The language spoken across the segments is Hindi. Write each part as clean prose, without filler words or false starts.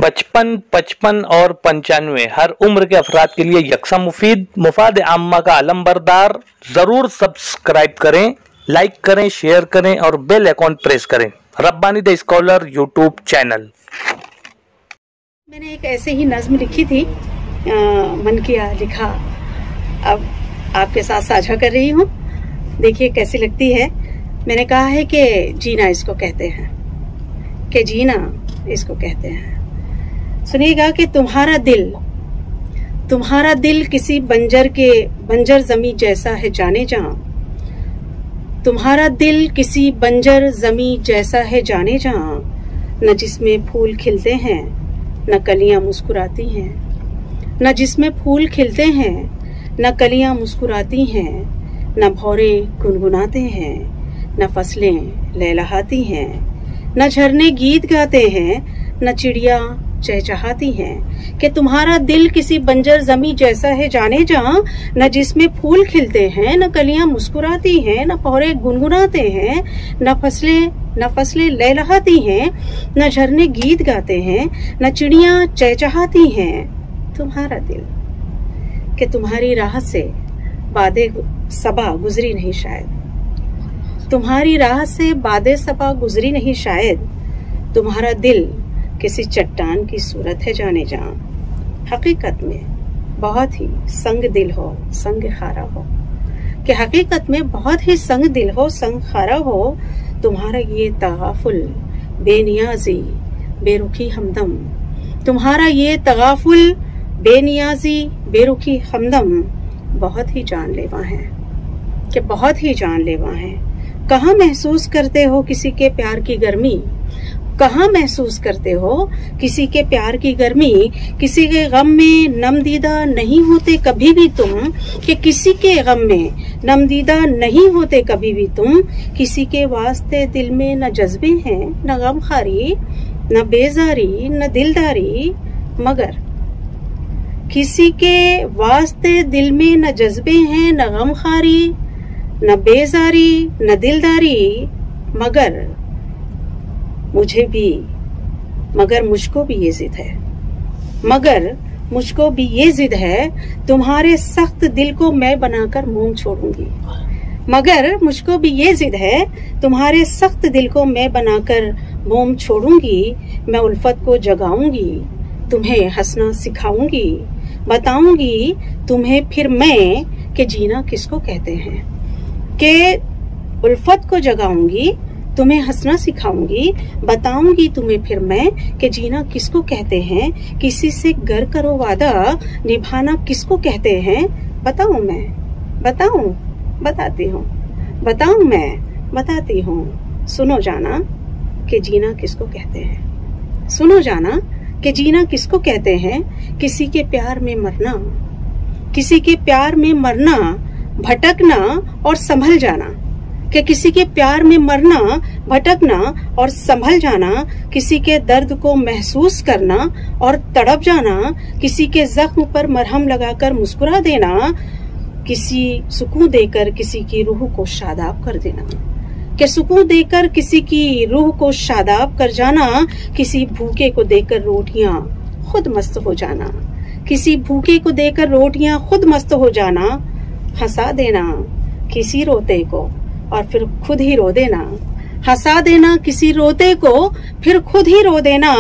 55, 55 और 95 हर उम्र के अफराद के लिए यकसा मुफीद, मुफाद आम्मा का अलमबरदार। जरूर सब्सक्राइब करें, लाइक करें, शेयर करें और बेल आइकॉन प्रेस करें। Rabbani the scholar YouTube channel. मैंने एक ऐसे ही नज्म लिखी थी, मन किया लिखा, अब आपके साथ साझा कर रही हूँ। देखिए कैसी लगती है। मैंने कहा है कि जीना इसको कहते हैं, कि जीना इसको कहते हैं। सुनिएगा कि तुम्हारा दिल किसी बंजर जमी जैसा है जाने जहां। तुम्हारा दिल किसी बंजर जमी जैसा है जाने जहां, न जिसमें फूल खिलते हैं न कलियां मुस्कुराती हैं। न जिसमें फूल खिलते हैं न कलियां मुस्कुराती हैं, न भौरे गुनगुनाते हैं न फसलें लहलहाती हैं, न झरने गीत गाते हैं न चिड़िया चहचहाती हैं। कि तुम्हारा दिल किसी बंजर जमी जैसा है जाने जहां, न जिसमें फूल खिलते हैं न कलियां मुस्कुराती हैं, न भौरे गुनगुनाते हैं न फसलें लहलहाती हैं, न झरने गीत गाते हैं न चिड़िया चहचहाती हैं। तुम्हारा दिल कि तुम्हारी राह से बादे सबा गुजरी नहीं शायद। तुम्हारी राह से बादे सबा गुजरी नहीं शायद। तुम्हारा दिल किसी चट्टान की सूरत है जाने जहां। हकीकत में बहुत ही संग दिल हो, संग खारा हो। कि हकीकत में बहुत ही संग दिल हो, संग खारा हो। तुम्हारा ये तगाफुल बेनियाजी बेरुखी हमदम। तुम्हारा ये तगाफुल बेनियाजी बेरुखी हमदम बहुत ही जानलेवा है, कि बहुत ही जानलेवा है। कहाँ महसूस करते हो किसी के प्यार की गर्मी। कहाँ महसूस करते हो किसी के प्यार की गर्मी। किसी के गम में नमदीदा नहीं होते कभी भी तुम। कि किसी के गम में नमदीदा नहीं होते कभी भी तुम। किसी के वास्ते दिल में न जज्बे हैं न गमखारी, न बेजारी न दिलदारी, मगर किसी के वास्ते दिल में न जज्बे हैं न गमखारी, न बेजारी न दिलदारी, मगर मुझको भी ये जिद है। मगर मुझको भी ये जिद है, तुम्हारे सख्त दिल को मैं बनाकर मोम छोड़ूंगी। मगर मुझको भी ये जिद है, तुम्हारे सख्त दिल को मैं बनाकर मोम छोड़ूंगी। मैं उल्फत को जगाऊंगी, तुम्हें हंसना सिखाऊंगी, बताऊंगी तुम्हें फिर मैं कि जीना किसको कहते हैं। कि उल्फत को जगाऊंगी, तुम्हें हंसना सिखाऊंगी, बताऊंगी तुम्हें फिर मैं कि जीना किसको कहते हैं। किसी से गर करो वादा, निभाना किसको कहते हैं। बताऊं मैं, बताऊं, बताती हूँ, बताऊं मैं, बताती हूँ। सुनो जाना कि जीना किसको कहते हैं। सुनो जाना कि जीना किसको कहते हैं। किसी के प्यार में मरना, किसी के प्यार में मरना, भटकना और संभल जाना। कि किसी के प्यार में मरना, भटकना और संभल जाना। किसी के दर्द को महसूस करना और तड़प जाना। किसी के जख्म पर मरहम लगाकर मुस्कुरा देना। किसी सुकून देकर किसी की रूह को शादाब कर देना। कि सुकून देकर किसी की रूह को शादाब कर जाना। किसी भूखे को देकर रोटियां खुद मस्त हो जाना। किसी भूखे को देकर रोटियां खुद मस्त हो जाना। हंसा देना किसी रोते को और फिर खुद ही रो देना। हंसा देना किसी रोते को फिर खुद ही रो देना।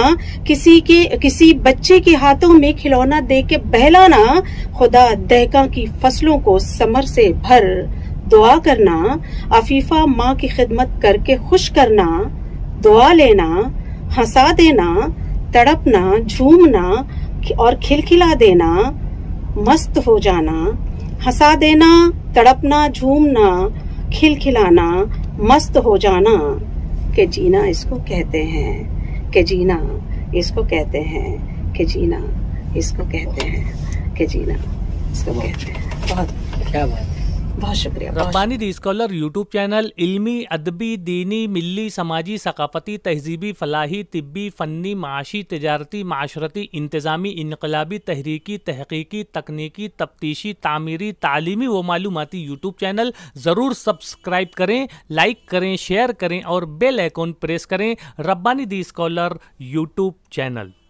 किसी बच्चे के हाथों में खिलौना दे के बहलाना। खुदा दहका की फसलों को समर से भर दुआ करना। अफीफा माँ की खिदमत करके खुश करना। दुआ लेना, हंसा देना, तड़पना, झूमना और खिलखिला देना, मस्त हो जाना। हंसा देना, तड़पना, झूमना, खिलखिलाना, मस्त हो जाना। कि जीना इसको कहते हैं, कि जीना इसको कहते हैं, कि जीना इसको कहते हैं, कि जीना इसको कहते हैं। बहुत क्या बात, बहुत शुक्रिया। Rabbani the scholar YouTube channel इल्मी, अदबी, दीनी, मिल्ली, समाजी, सकाफती, तहजीबी, फलाही, तिब्बी, फ़न्नी, माशी, तिजारती, माशरती, इंतज़ामी, इनकलाबी, तहरीकी, तहकीकी, तकनीकी, तफ्तीशी, तामीरी, तालीमी व मालूमाती यूट्यूब चैनल ज़रूर सब्सक्राइब करें, लाइक करें, शेयर करें और बेल आइकॉन प्रेस करें। Rabbani the scholar YouTube channel.